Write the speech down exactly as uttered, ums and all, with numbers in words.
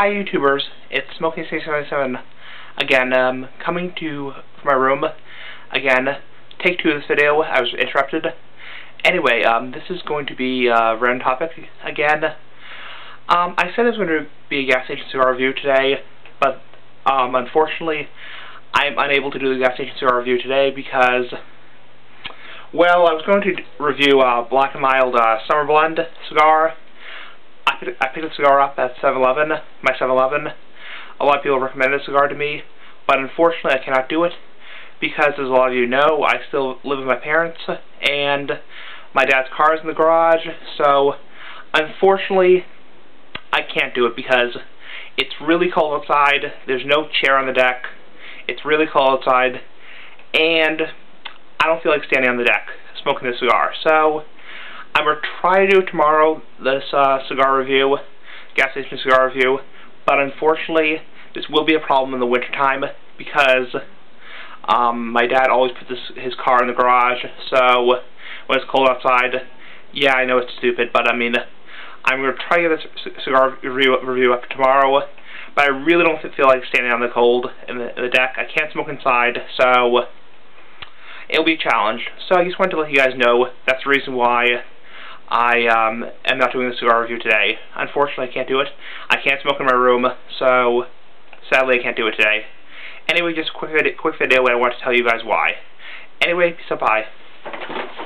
Hi YouTubers, it's Smoking six seventy-seven again, um, coming to my room again. Take two of this video. I was interrupted. Anyway, um, this is going to be a random topic again. Um, I said it was going to be a gas station cigar review today, but um, unfortunately, I'm unable to do the gas station cigar review today because, well, I was going to review uh, Black and Mild uh, Summer Blend cigar. I picked, I picked the cigar up at seven eleven, my seven eleven. A lot of people recommended the cigar to me, but unfortunately I cannot do it because, as a lot of you know, I still live with my parents, and my dad's car is in the garage, so unfortunately I can't do it because it's really cold outside, there's no chair on the deck, it's really cold outside, and I don't feel like standing on the deck smoking this cigar. So I'm going to try to do it tomorrow, this uh, cigar review, gas station cigar review, but unfortunately this will be a problem in the wintertime because um, my dad always puts his, his car in the garage, so when it's cold outside, yeah, I know it's stupid, but I mean, I'm going to try to get this cigar review, review up tomorrow, but I really don't feel like standing on the cold in the, in the deck. I can't smoke inside, so it'll be a challenge. So I just wanted to let you guys know that's the reason why I um, am not doing the cigar review today. Unfortunately, I can't do it. I can't smoke in my room, so sadly I can't do it today. Anyway, just a quick video, quick video, and I want to tell you guys why. Anyway, peace out, bye.